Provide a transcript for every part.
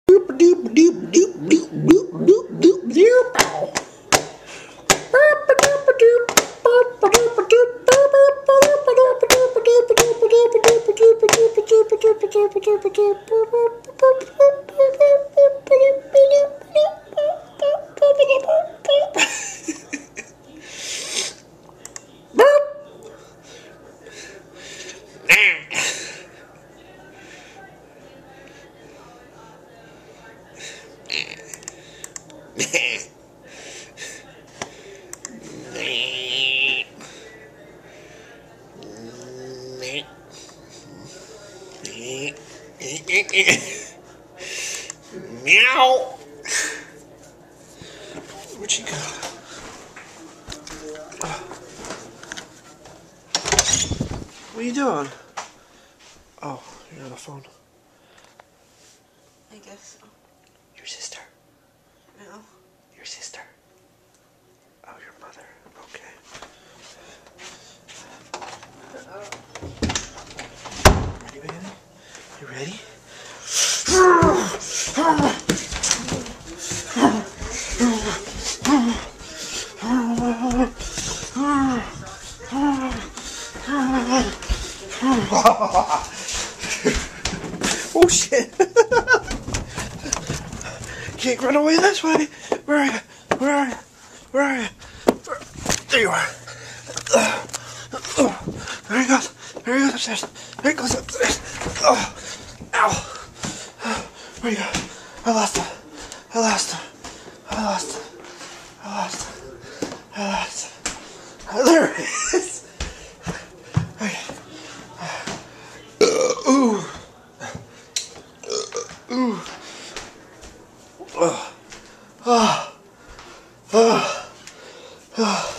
Meow. What you got? What are you doing? Oh, you're on the phone. I guess so. Your sister. No. Your sister. Oh, your mother. Okay. Ready, baby? You ready? Oh shit! Can't run away this way. Where are you? Where are you? Where are you? There you are. There he goes. There he goes upstairs. There he goes upstairs. Oh, ow! Where you go? I lost him. I lost him. I lost him. I lost him. I lost him. Oh, there he is. Okay. Ooh. Ooh. Oh. Oh. Oh. Oh.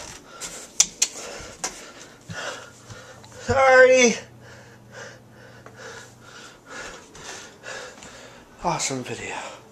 Sorry. Awesome video.